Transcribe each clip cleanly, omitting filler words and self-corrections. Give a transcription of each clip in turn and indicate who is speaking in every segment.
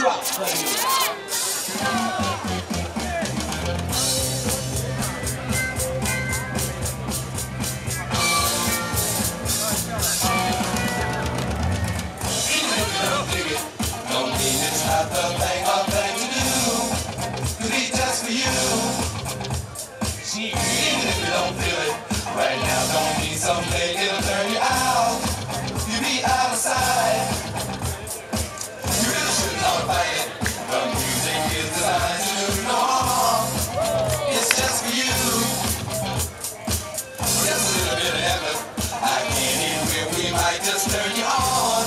Speaker 1: drop 这里。
Speaker 2: Right now don't mean someday it'll turn you out. You be out of sight. You really should not fight it. The music is designed to do no harm. It's just for you. Just a little bit of effort. I can't even where we might just turn you on.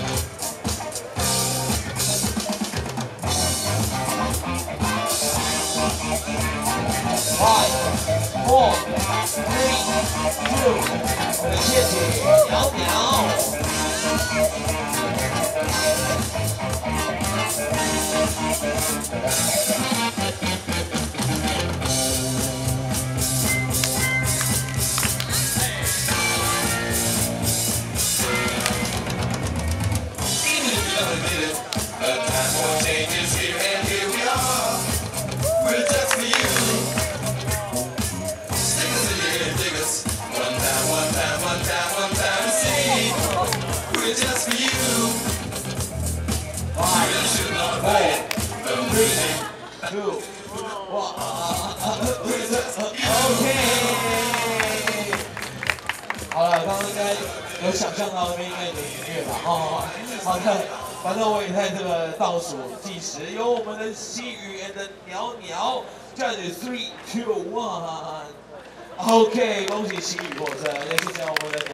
Speaker 1: 5, 4, 3, 2， 我们谢谢鸟鸟。
Speaker 2: Even if you don't admit it, the time won't change is here and here we are. We're just for you. We're just for you.
Speaker 1: 5, 4, 3, 2， OK。好了，刚刚应该有想象到那边应该有音乐吧？哦，好的，反正我也在这个倒数计时，有我们的西语言的鸟鸟，这样子3、2、1。OK， 恭喜西语获胜，也谢谢我们的鸟。